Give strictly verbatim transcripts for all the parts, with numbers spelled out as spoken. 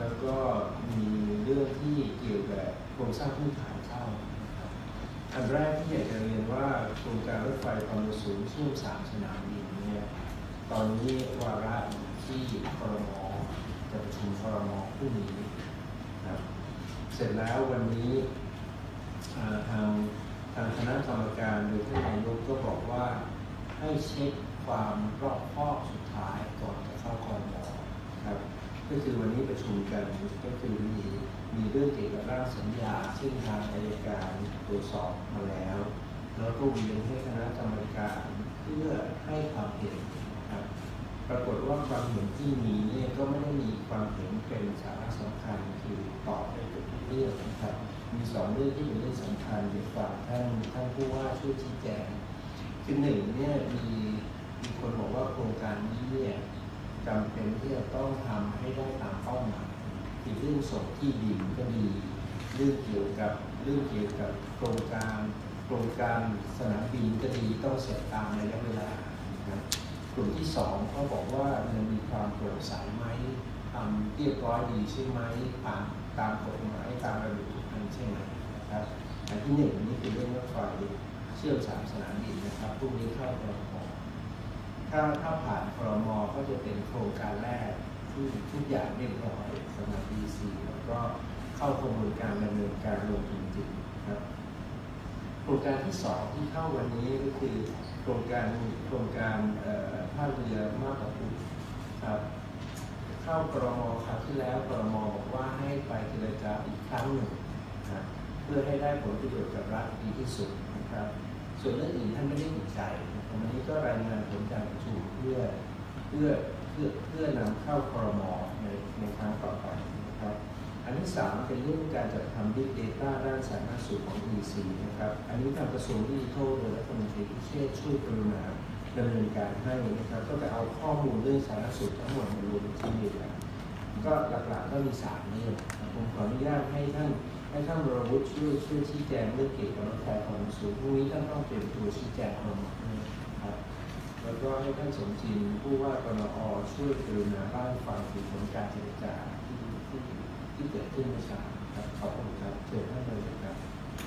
แล้วก็มีเรื่องที่เกี่ยวกับโครงสร้างพื้นฐานเข้าอันแรกที่อยากจะเรียนว่าโครงการรถไฟความเร็วสูงเชื่อมสามสนามบินเนี่ยตอนนี้วาระที่ครม.จะประชุมครม.พรุ่งนี้ครับเสร็จแล้ววันนี้ทางทางคณะกรรมการโดยท่านนายกก็บอกว่าให้เช็คความรอบคอบสุดท้ายก่อนจะเข้าครม.ครับก็คือวันนี้ประชุมกันก็คือมีมีเรื่องเกี่ยวกับร่างสัญญาซึ่งทางอัยการตรวจสอบมาแล้วแล้วก็เวียนให้คณะกรรมการเพื่อให้ความเห็นครับปรากฏว่าความเห็นที่มีเนี่ยก็ไม่ได้มีความเห็นเป็นสาระสำคัญคือตอบได้ทุกเรื่องนะครับมีสองเรื่องที่เป็นเรื่องสำคัญเดี๋ยวฝากท่านท่านผู้ว่าช่วยชี้แจงคือหนึ่งเนี่ยมีมีคนบอกว่าโครงการนี้เนี่ยจำเป็นที่จะต้องทำให้ได้ตามเป้าหมายคือเรื่องส่งที่ดินก็ดีเรื่องเกี่ยวกับเรื่องเกี่ยวกับโครงการโครงการสนามบินก็ดีต้องเสร็จตามระยะเวลานะครับกลุ่มที่สองเขาบอกว่ามันมีความโปร่งใสไหมทำเรียบร้อยดีใช่ไหมตามตามกฎหมายตามระเบียบทุกอันใช่ไหมนะครับอันที่หนึ่งนี่คือเรื่องรถไฟเชื่อมสามสนามบินนะครับพรุ่งนี้เข้าครม.ถ้าถ้าผ่านครม.ก็จะเป็นโครงการแรกที่ทุกอย่างเรียบร้อยสำหรับ ดี ซี แล้วก็เข้ากระบวนการดำเนินการลงทุนจริงครับโครงการที่สองที่เข้าวันนี้ก็คือโครงการโครงการท่าเรือมาบตาพุธครับเข้ากรม.คราวที่แล้วกรม.บอกว่าให้ไปเจรจาอีกครั้งหนึ่งนะเพื่อให้ได้ผลประโยชน์กับรัฐดีที่สุดนะครับส่วนเรื่องอื่นท่านไม่ได้ติดใจวันนี้ก็รายงานผลการประชุมเพื่อเพื่อเพื่อเพื่อนำเข้าครม.ในในครั้งต่อไปนะครับอันที่สามเป็นเรื่องการจัดทำ Big Data ด้านสาธารณสุขของ ดี ซี นะครับอันนี้ทางกระทรวงดิจิทัลโดยรัฐมนตรีพิเชษฐ์ช่วยกรุณาดำเนินการให้นะครับก็จะเอาข้อมูลเรื่องสาธารณสุขทั้งหมดมารวมที่นี่แล้วก็หลักๆก็มีสามเรื่องผมขออนุญาตให้ท่านให้ท่านวรวุฒิช่วยช่วยชี้แจงเรื่องเกี่ยวกับรถไฟความเร็วสูงพรุ่งนี้ท่านต้องเตรียมตัวชี้แจงครม.นะครับแล้วก็ให้ท่านสมจินผู้ว่ากนอ.ช่วยกรุณาเล่าให้ฟังถึงผลการเจรจาที่ที่ที่เกิดขึ้นเมื่อเช้าครับขอบคุณครับเชิญท่านเลยครับ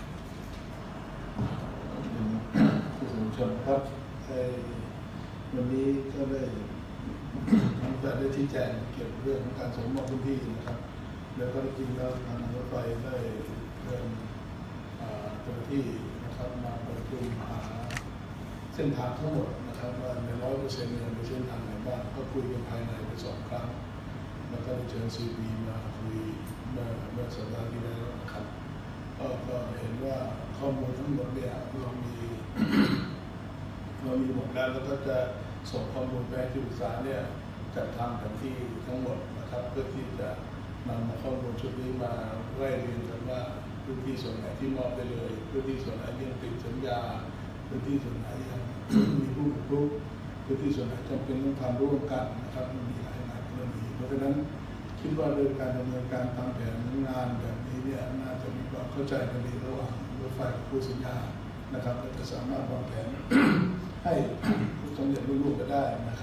ผู้สนชนครับวันนี้ก็ได้ทำการได้ชี้แจงเกี่ยวกับเรื่องของการส่งมอบพื้นที่นะครับแล้วก็จริงแล้วทางรถไฟได้เดินเจ้าหน้าที่นะครับมาประชุมหาเส้นทางทั้งหมดนะครับว่าในร้อยเปอร์เซ็นต์เนี่ยมีเส้นทางไหนบ้างก็คุยกันภายในไปสองครั้งแล้วก็เชิญซีบีมาคุยเมื่อเมื่อสัปดาห์ที่แล้วนะครับก็เห็นว่าข้อมูลทั้งหมดเนี่ยเรามีเรามีหมดแล้วแล้วก็จะส่งข้อมูลไปให้ที่ปรึกษาเนี่ยจัดทำแผนที่ทั้งหมดนะครับเพื่อที่จะนำข้อมูลชุดนี้มาไล่เรียงกันว่าพื้นที่ส่วนไหนที่มอบไปเลยพื้นที่ส่วนไหนยังติดสัญญาพื้นที่ส่วนไหนยังมีผู้บุกรุกพื้นที่ส่วนไหนจำเป็นต้องทำร่วมกันนะครับมันมีหลายหลายกรณีเพราะฉะนั้นคิดว่าโดยการดำเนินการตามแผนงานแบบนี้เนี่ยน่าจะมีความเข้าใจกันดีระหว่างรถไฟกับผู้สัญญานะครับและจะสามารถวางแผนให้สำเร็จรุ่งเรืองไปได้นะครับ